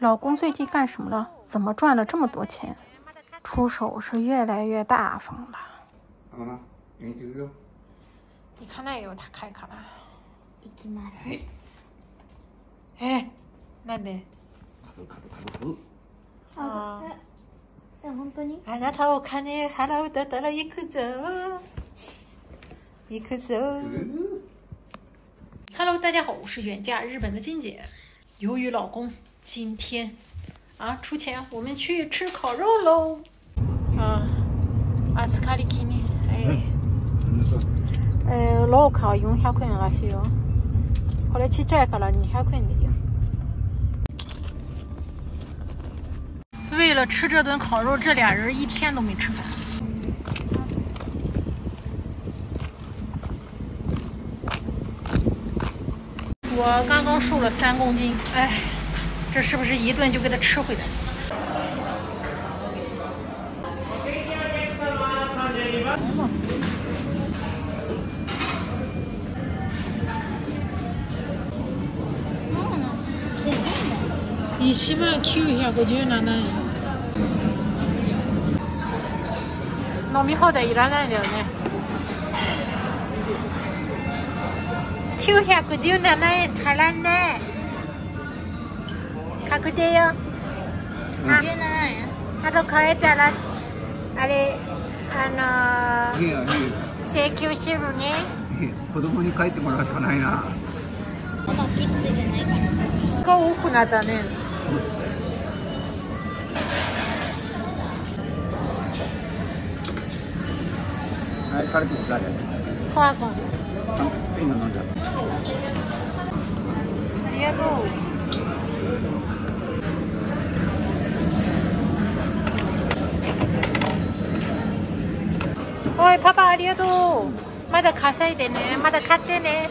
老公最近干什么了？怎么赚了这么多钱？出手是越来越大方了。你看那有他开卡了。哎，なんで？ あ、本当に？ あなたお金払うだったら行くぞ。行くぞ。Hello， 大家好，我是远嫁日本的金姐。由于老公今天出钱，我们去吃烤肉喽。預かり金ね。ローカー400円らしいよ。これちっちゃいから200円でいいよ。为了吃这顿烤肉，这俩人一天都没吃饭。我刚刚瘦了3公斤，哎，这是不是一顿就给他吃回来？1万957円。飲み放題いらないんだよね。917円足らんね。確定よ。 17円。 あと変えたらあれ請求するね。 子供に帰ってもらうしかないな。 まだキッズじゃないから。 が多くなったね。 はい、カルピス誰？ 怖かん。 いいの飲んじゃう。 ありがとう。おい、パパありがとう。まだ稼いでね。まだ買ってね。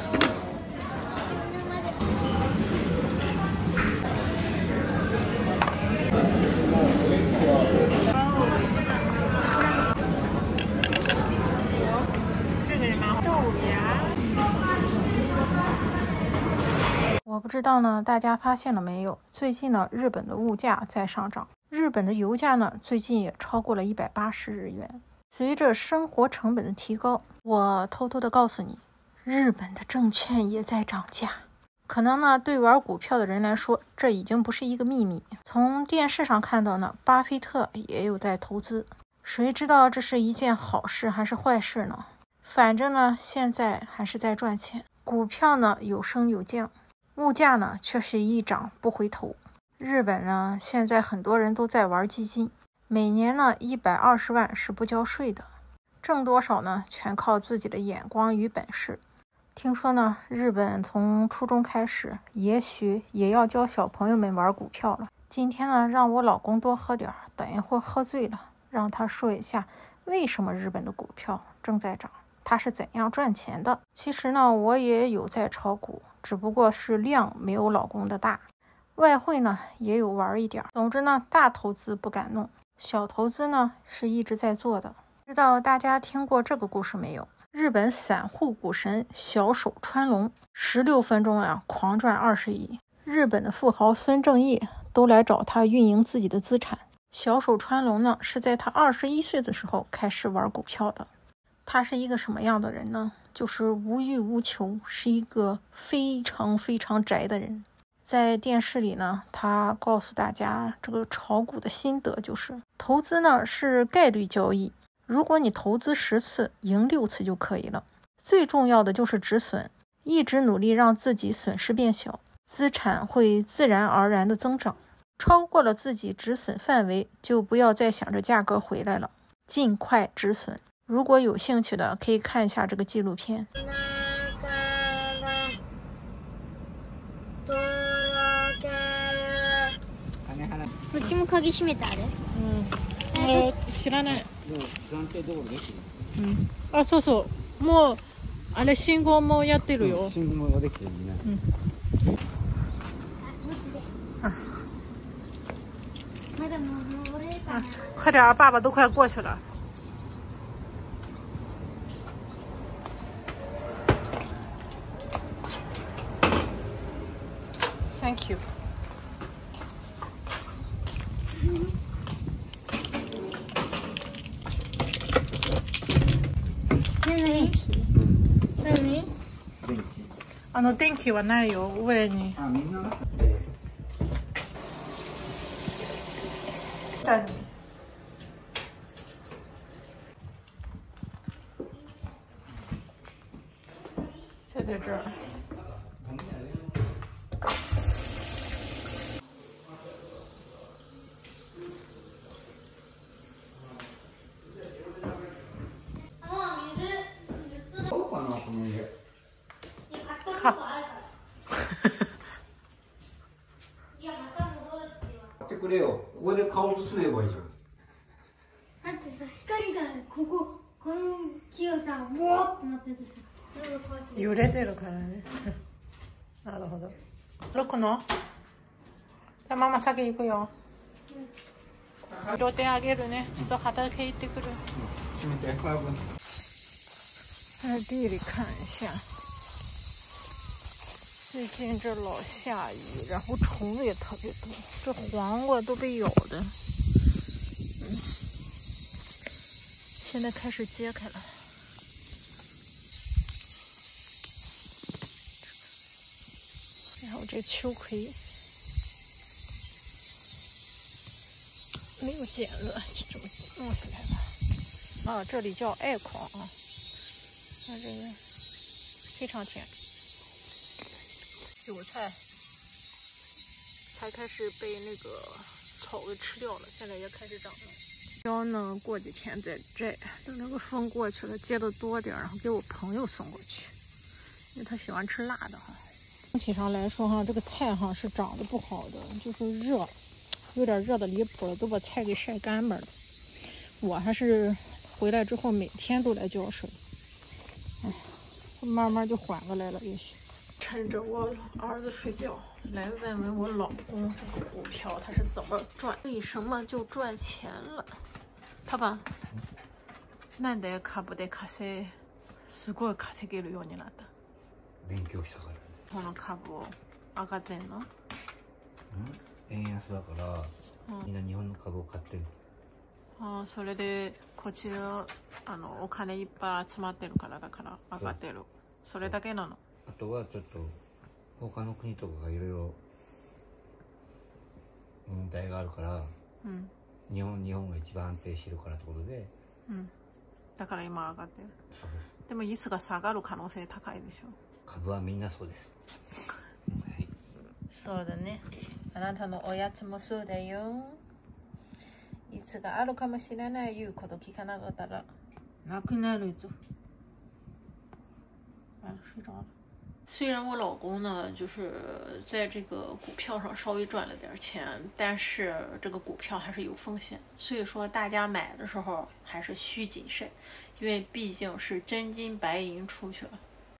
我不知道呢，大家发现了没有？最近呢，日本的物价在上涨，日本的油价呢，最近也超过了180日元。随着生活成本的提高，我偷偷的告诉你，日本的证券也在涨价。可能呢，对玩股票的人来说，这已经不是一个秘密。从电视上看到呢，巴菲特也有在投资。谁知道这是一件好事还是坏事呢？反正呢，现在还是在赚钱。股票呢有升有降，物价呢却是一涨不回头。日本呢，现在很多人都在玩基金，每年呢120万是不交税的，挣多少呢全靠自己的眼光与本事。听说呢，日本从初中开始，也许也要教小朋友们玩股票了。今天呢，让我老公多喝点，等一会儿喝醉了，让他说一下为什么日本的股票正在涨，他是怎样赚钱的。其实呢，我也有在炒股，只不过是量没有老公的大。外汇呢也有玩一点，总之呢，大投资不敢弄，小投资呢是一直在做的。不知道大家听过这个故事没有？日本散户股神小手川龙16分钟狂赚20亿，日本的富豪孙正义都来找他运营自己的资产。小手川龙呢是在他21岁的时候开始玩股票的。他是一个什么样的人呢？就是无欲无求，是一个非常非常宅的人。在电视里呢，他告诉大家这个炒股的心得就是，投资呢是概率交易，如果你投资10次，赢6次就可以了。最重要的就是止损，一直努力让自己损失变小，资产会自然而然的增长。超过了自己止损范围，就不要再想着价格回来了，尽快止损。如果有兴趣的，可以看一下这个纪录片。 こっちも鍵閉めてある？ 知らない。そうそう。もうあれ信号もやってるよ。 信号もできてるね。 まだもう俺かな。 快点，爸爸都快过去了。Thank you。 電気何電気はないよ、上に。 あ、みんな下に。现在这儿。 どうかな、この家。 か。 買ってくれよ。ここで買おうとすればいいじゃん。 だってさ、光がこの木をさ、ボーってなっててさ、 揺れてるからね。なるほど。歩くの？じゃあママ先行くよ。色手あげるね。ちょっと畑行ってくる。 閉めて、早く。 地里看一下。最近这老下雨，然后虫子也特别多，这黄瓜都被咬的。现在开始揭开了。然后这秋葵没有剪子，就这么弄起来了。啊，这里叫艾孔啊，那这个非常甜。韭菜才开始被那个草给吃掉了，现在也开始长了。椒呢，过几天再摘，等那个风过去了，结的多点，然后给我朋友送过去，因为他喜欢吃辣的哈。整体上来说哈，这个菜哈是长得不好的，就是热，有点热的离谱了，都把菜给晒干巴了。我还是回来之后每天都来浇水，慢慢就缓过来了，也许。趁着我儿子睡觉，来问问我老公这个股票他是怎么赚，为什么就赚钱了？パパ、なんで株ですごい稼げるようになった？ 勉強したから。 この株を上がってんの？ 円安だから、みんな日本の株を買ってる。 ああ、それでこちらお金いっぱい集まってるからだから上がってる。それだけなの？ あとはちょっと他の国とかがいろいろ問題があるから、日本が一番安定してるからってことで、 だから今上がってる。 そうです。 でもいつか下がる可能性高いでしょ。 株はみんなそうです。はい、 そうだね。あなたのおやつもそうだよ。いつがあるかもしれない言うこと聞かなかったらなくなるぞ。睡着了。虽然我老公呢，就是在这个股票上稍微赚了点钱，但是这个股票还是有风险，所以说大家买的时候还是需谨慎，因为毕竟是真金白银出去了。